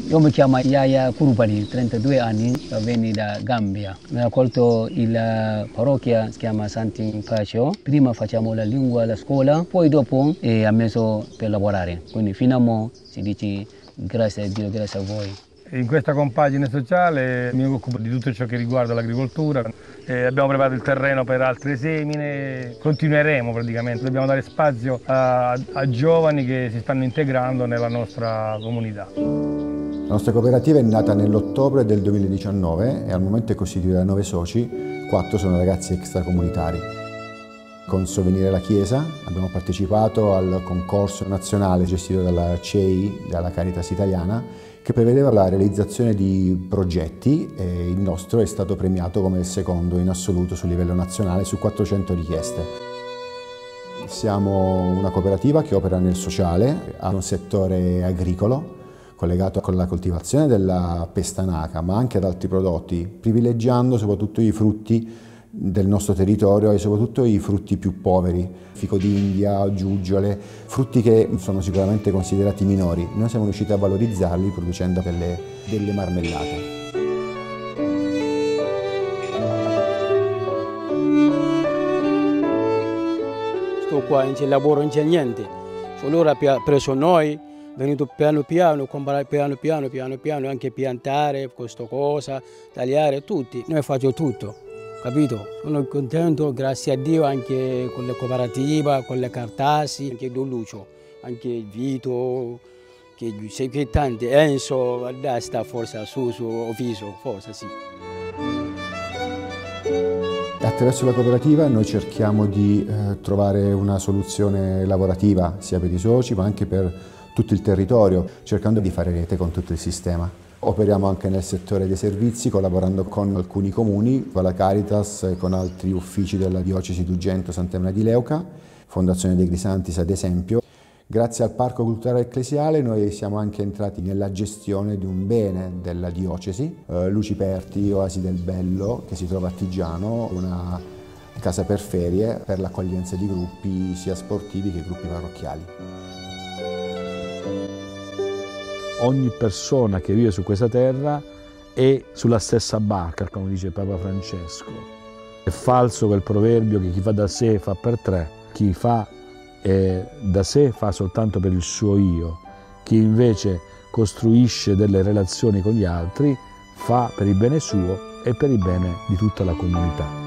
Io mi chiamo Yaya Kurupali, 32 anni, vengo da Gambia. Mi ha accolto la parrocchia, si chiama Sant'Infaccio. Prima facciamo la lingua alla scuola, poi dopo ha messo per lavorare. Quindi fino a mo' si dice grazie a Dio, grazie a voi. In questa compagine sociale mi occupo di tutto ciò che riguarda l'agricoltura. Abbiamo preparato il terreno per altre semine, continueremo praticamente. Dobbiamo dare spazio a giovani che si stanno integrando nella nostra comunità. La nostra cooperativa è nata nell'ottobre del 2019 e al momento è costituita da 9 soci, 4 sono ragazzi extracomunitari. Con Sovvenire la Chiesa abbiamo partecipato al concorso nazionale gestito dalla CEI, dalla Caritas Italiana, che prevedeva la realizzazione di progetti e il nostro è stato premiato come il secondo in assoluto sul livello nazionale su 400 richieste. Siamo una cooperativa che opera nel sociale, ha un settore agricolo collegato con la coltivazione della pestanaca, ma anche ad altri prodotti, privilegiando soprattutto i frutti del nostro territorio e soprattutto i frutti più poveri, fico d'India, giuggiole, frutti che sono sicuramente considerati minori. Noi siamo riusciti a valorizzarli producendo delle marmellate. Sto qua, non c'è lavoro, non c'è niente. Loro hanno preso noi, venuto piano piano, anche piantare questa cosa, tagliare, tutti. Noi facciamo tutto, capito? Sono contento, grazie a Dio, anche con le cooperative, con le Cartasi, anche Don Lucio, anche Vito, che tanti, Enzo, guarda, sta forse su Oviso, forse sì. Attraverso la cooperativa noi cerchiamo di trovare una soluzione lavorativa sia per i soci ma anche per tutto il territorio, cercando di fare rete con tutto il sistema. Operiamo anche nel settore dei servizi, collaborando con alcuni comuni, con la Caritas e con altri uffici della diocesi d'Ugento Sant'Emna di Leuca, Fondazione dei Grisantis ad esempio. Grazie al Parco Culturale Ecclesiale noi siamo anche entrati nella gestione di un bene della diocesi, Luci Perti, Oasi del Bello, che si trova a Tigiano, una casa per ferie per l'accoglienza di gruppi sia sportivi che gruppi parrocchiali. Ogni persona che vive su questa terra è sulla stessa barca, come dice Papa Francesco. È falso quel proverbio che chi fa da sé fa per tre, chi fa da sé fa soltanto per il suo io, chi invece costruisce delle relazioni con gli altri fa per il bene suo e per il bene di tutta la comunità.